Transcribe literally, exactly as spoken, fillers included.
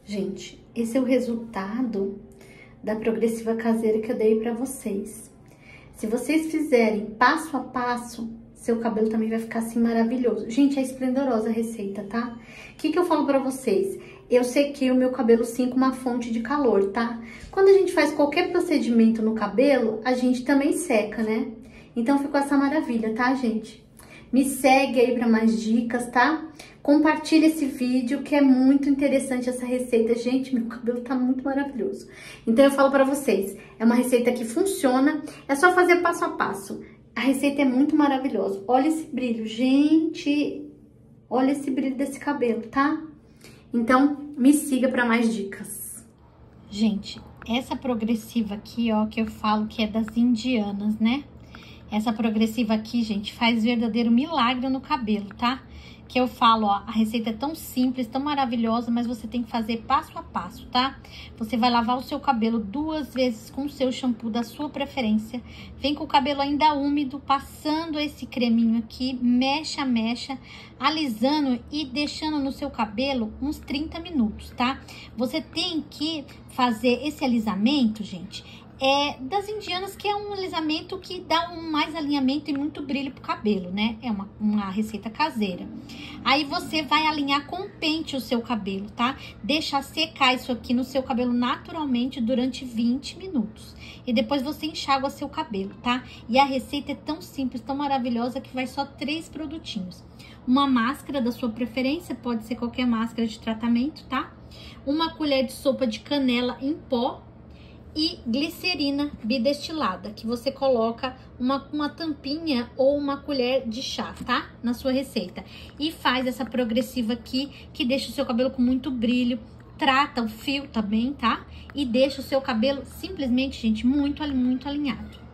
Gente, esse é o resultado da progressiva caseira que eu dei pra vocês. Se vocês fizerem passo a passo, seu cabelo também vai ficar assim maravilhoso. Gente, é esplendorosa a receita, tá? O que que eu falo pra vocês? Eu sequei o meu cabelo sim com uma fonte de calor, tá? Quando a gente faz qualquer procedimento no cabelo, a gente também seca, né? Então ficou essa maravilha, tá, gente? Me segue aí para mais dicas, tá? Compartilha esse vídeo que é muito interessante essa receita. Gente, meu cabelo tá muito maravilhoso. Então eu falo para vocês, é uma receita que funciona, é só fazer passo a passo. A receita é muito maravilhosa. Olha esse brilho, gente. Olha esse brilho desse cabelo, tá? Então, me siga para mais dicas. Gente, essa progressiva aqui, ó, que eu falo que é das indianas, né? Essa progressiva aqui, gente, faz verdadeiro milagre no cabelo, tá? Que eu falo, ó, a receita é tão simples, tão maravilhosa, mas você tem que fazer passo a passo, tá? Você vai lavar o seu cabelo duas vezes com o seu shampoo da sua preferência. Vem com o cabelo ainda úmido, passando esse creminho aqui, mecha, mecha, alisando e deixando no seu cabelo uns trinta minutos, tá? Você tem que fazer esse alisamento, gente, é das indianas, que é um alisamento que dá um mais alinhamento e muito brilho pro cabelo, né? É uma, uma receita caseira. Aí você vai alinhar com pente o seu cabelo, tá? Deixar secar isso aqui no seu cabelo naturalmente durante vinte minutos. E depois você enxágua seu cabelo, tá? E a receita é tão simples, tão maravilhosa, que vai só três produtinhos. Uma máscara da sua preferência, pode ser qualquer máscara de tratamento, tá? Uma colher de sopa de canela em pó, e glicerina bidestilada, que você coloca uma, uma tampinha ou uma colher de chá, tá? Na sua receita. E faz essa progressiva aqui, que deixa o seu cabelo com muito brilho, trata o fio também, tá? E deixa o seu cabelo simplesmente, gente, muito, muito alinhado.